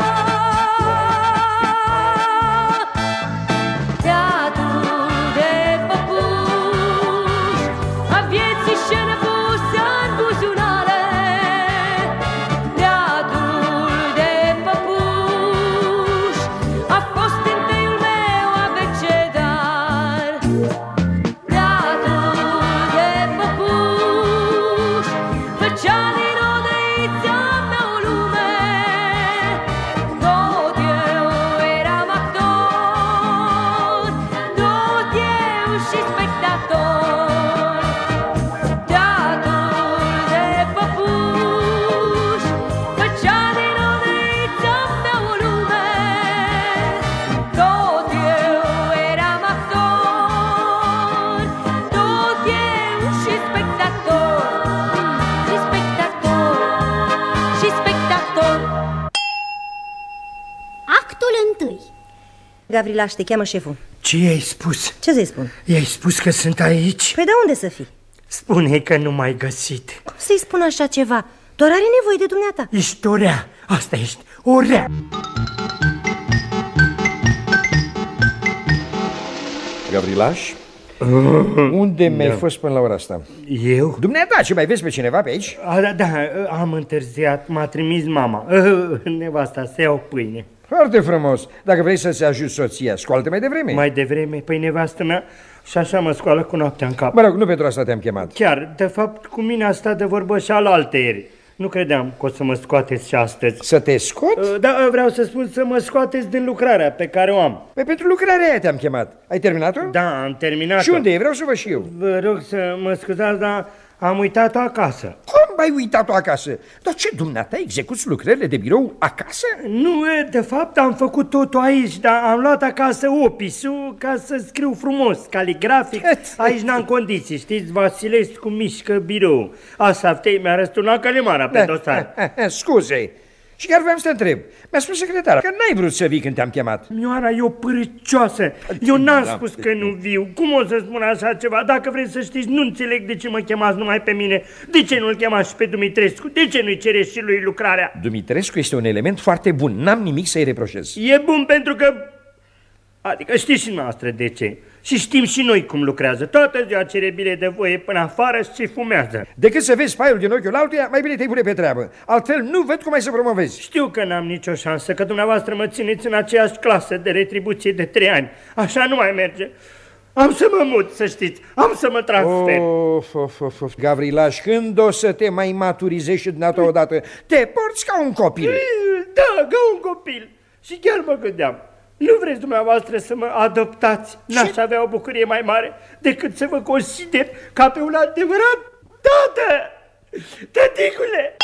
Teatrul de păpuși a vieții scenă puse în buzunare. Teatrul de păpuși a fost întâiul meu abecedar. Teatrul de păpuși făcea din odăița mea o lume. Tot eu eram actor, tot eu și spectator. Teatrul de păpuși făcea din odăița mea o lume. Tot eu eram actor, tot eu și spectator. Și spectator, și spectator. Actul întâi. Gavrilaș, te cheamă șeful. Ce i-ai spus? Ce să-i spun? I-ai spus că sunt aici? Păi de unde să fii? Spune că nu m-ai găsit. Cum să-i spun așa ceva? Doar are nevoie de dumneata. Ești o rea, asta ești, o rea. Gavrilaș? Unde mi-ai Da. fost până la ora asta? Eu? Dumneata, ce mai vezi pe cineva pe aici? A, da, da, am întârziat, m-a trimis mama. Nevasta să iau pâine. Foarte frumos. Dacă vrei să-ți ajut soția, scoală-te mai devreme. Mai devreme, păi nevastă mea și așa mă scoală cu noaptea în cap. Mă rog, nu pentru asta te-am chemat. Chiar, de fapt, cu mine a stat de vorbă și alaltăieri. Nu credeam că o să mă scoateți și astăzi. Să te scot? Da, vreau să spun să mă scoateți din lucrarea pe care o am. Păi pentru lucrarea aia te-am chemat. Ai terminat-o? Da, am terminat-o. Și unde e? Vreau să văd și eu. Vă rog să mă scuzați, dar am uitat-o acasă. Cum ai uitat-o acasă? Dar ce, dumneata, execuți lucrările de birou acasă? Nu, de fapt am făcut totul aici, dar am luat acasă opisul ca să scriu frumos, caligrafic. Aici n-am condiții, știți, Vasilescu mișcă birou. Asafte mi-a răsturnat călimara pe dosar. Scuze, și chiar vreau să te întreb. Mi-a spus secretara că n-ai vrut să vii când te-am chemat. Mioara, e o pârâcioasă. Eu n-am Da. spus că nu viu. Cum o să spun așa ceva? Dacă vreți să știți, nu înțeleg de ce mă chemați numai pe mine. De ce nu-l chemați și pe Dumitrescu? De ce nu-i cereți și lui lucrarea? Dumitrescu este un element foarte bun. N-am nimic să-i reproșez. E bun pentru că... Adică știți și noastră de ce. Și știm și noi cum lucrează. Toată ziua cere bile de voie până afară și fumează. Decât să vezi paiul din ochiul altuia, mai bine te-ai pune pe treabă. Altfel nu văd cum ai să promovezi. Știu că n-am nicio șansă, că dumneavoastră mă țineți în aceeași clasă de retribuție de trei ani. Așa nu mai merge. Am să mă mut, să știți. Am să mă transfer. Of, of, of, of. Gavrilaș, când o să te mai maturizezi și dumneata odată? Te porți ca un copil. Da, ca un copil. Și chiar mă gândeam. Nu vreți dumneavoastră să mă adoptați? N-aș avea o bucurie mai mare decât să vă consider ca pe un adevărat tată! Tăticule!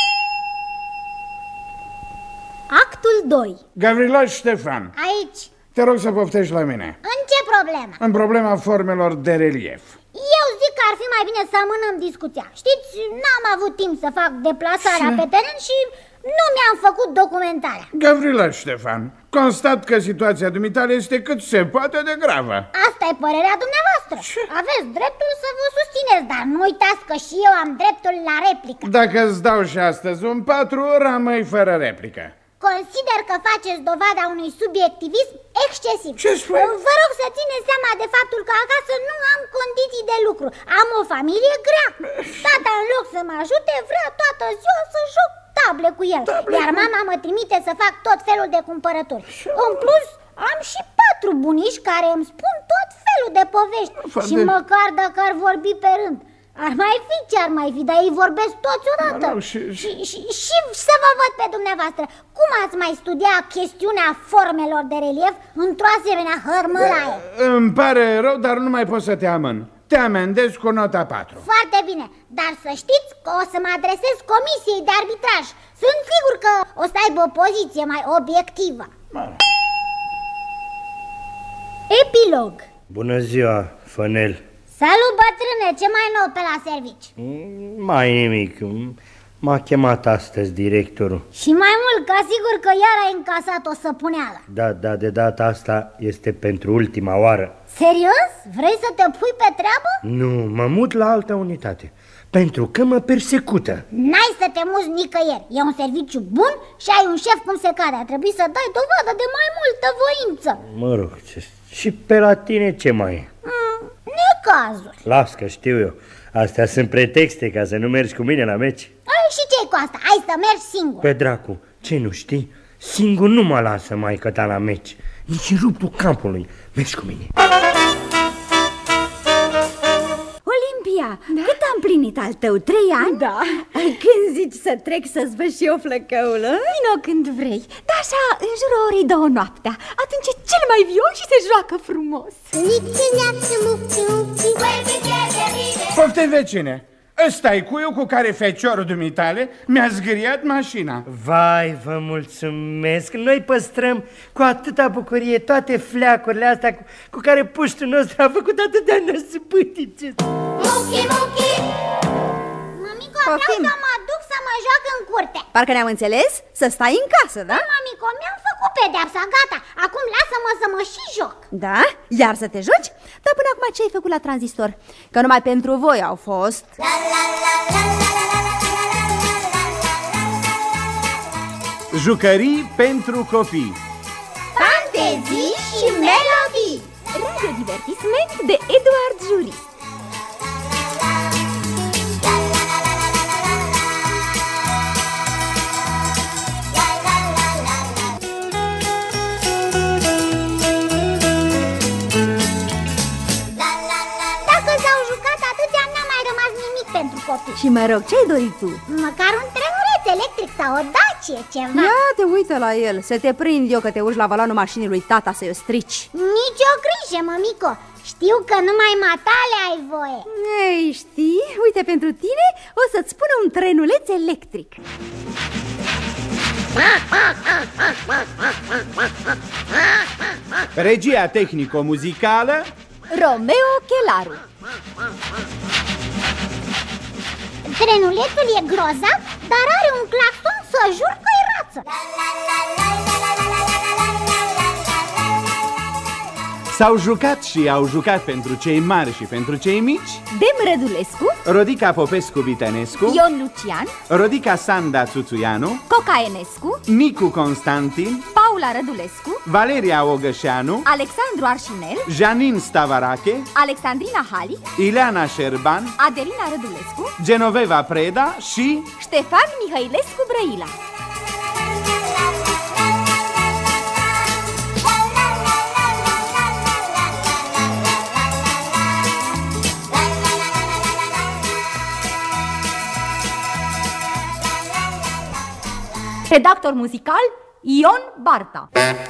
Actul doi. Gavrilaș Ștefan, Aici. te rog să poftești la mine. În ce problemă? În problema formelor de relief. Eu zic că ar fi mai bine să amânăm discuția. Știți, n-am avut timp să fac deplasarea Ce? pe teren și nu mi-am făcut documentarea. Gavrilaș Ștefan, constat că situația dumitale este cât se poate de gravă. Asta e părerea dumneavoastră. Aveți dreptul să vă susțineți, dar nu uitați că și eu am dreptul la replică. Dacă îți dau și astăzi un patru, rămâi fără replică. Consider că faceți dovada unui subiectivism excesiv. Ce spui? Vă rog să țineți seama de faptul că acasă nu am condiții de lucru. Am o familie grea. Tata, în loc să mă ajute, vrea toată ziua să joc table cu el. Table. Iar mama mă trimite să fac tot felul de cumpărături. În plus, am și patru bunici care îmi spun tot felul de povești. Foarte... Și măcar dacă ar vorbi pe rând. Ar mai fi ce ar mai fi, dar ei vorbesc toți odată. Rău, și, și... Și, și să vă văd pe dumneavoastră. Cum ați mai studia chestiunea formelor de relief într-o asemenea hărmălaie? Îmi pare rău, dar nu mai pot să te amân. Te amendez cu nota patru. Foarte bine, dar să știți că o să mă adresez comisiei de arbitraj. Sunt sigur că o să aibă o poziție mai obiectivă. Epilog. Bună ziua, Fănel. Salut, bătrâne, ce mai nou pe la servici? Mai nimic. M-a chemat astăzi directorul. Și mai mult, ca sigur că iar ai încasat o săpuneală. Da, da, de data asta este pentru ultima oară. Serios? Vrei să te pui pe treabă? Nu, mă mut la altă unitate, pentru că mă persecută. N-ai să te muți nicăieri. E un serviciu bun și ai un șef cum se cade. A trebuit să dai dovadă de mai multă voință. Mă rog, ce... și pe la tine ce mai e? Mm, necazuri. Las că știu eu. Astea sunt pretexte ca să nu mergi cu mine la meci. Ai, și ce-i cu asta? Hai să mergi singur. Pe dracu, ce nu știi? Singur nu mă lasă maică ta la meci. Nici în ruptul campului. Mergi cu mine. Olimpia, da? Cât am plinit al tău? Trei ani? Da. Când zici să trec să-ți văd și eu flăcăul? Vino când vrei, dar așa în jurul orei două noaptea. Atunci e cel mai viol și se joacă frumos. Poftim, vecine! Ăsta-i cuiul cu care feciorul dumitale mi-a zgâriat mașina. Vai, vă mulțumesc! Noi păstrăm cu atâta bucurie toate fleacurile astea cu, cu care puștul nostru a făcut atâtea năsăpâtice. Muchi, muchi! Mămico, vreau să mă duc să mă joc în curte. Parcă ne-am înțeles? Să stai în casă, da? Da, mămico, mi-am făcut pedeapsa, gata. Acum lasă-mă să mă și joc. Da? Iar să te joci? Dar până acum ce ai făcut la tranzistor? Că numai pentru voi au fost... Jucării pentru copii. Fantezii și melodii. Radio-divertisment de Eduard Jurist. Copii. Și mă rog, ce-ai dorit tu? Măcar un trenuleț electric sau o Dacie, ceva. Ia te uită la el, să te prind eu că te urci la volanul mașinii lui tata să-i o strici. Nici o grijă, mămico. Știu că numai matale ai voie. Ei, știi? Uite, pentru tine o să-ți spună un trenuleț electric. Regia tehnico-muzicală Romeo Chelaru. Trenulețul e grozav, dar are un claxon să jur că-i rață. S-au jucat și au jucat pentru cei mari și pentru cei mici Dem Rădulescu, Rodica Popescu-Vitenescu, Ion Lucian, Rodica Sanda Tutuianu, Coca Enescu, Nicu Constantin, Paula Rădulescu, Valeria Ogășeanu, Alexandru Arșinel, Janin Stavarache, Alexandrina Hali, Ileana Șerban, Adelina Rădulescu, Genoveva Preda și Ștefan Mihăilescu Brăila. Redactor muzical Ion Barta.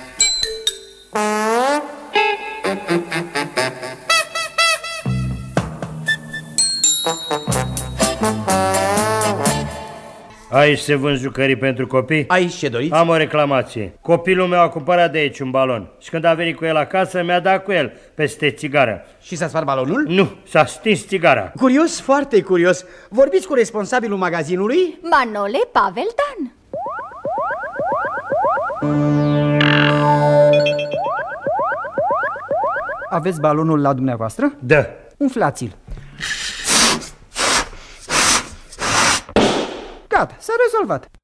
Aici se vând jucării pentru copii? Aici ce doriți? Am o reclamație. Copilul meu a cumpărat de aici un balon și când a venit cu el acasă mi-a dat cu el peste țigară. Și s-a spart balonul? Nu, s-a stins țigara. Curios, foarte curios. Vorbiți cu responsabilul magazinului? Manole Pavel Dan. Aveți balonul la dumneavoastră? Da. Umflați-l. Gata, s-a rezolvat.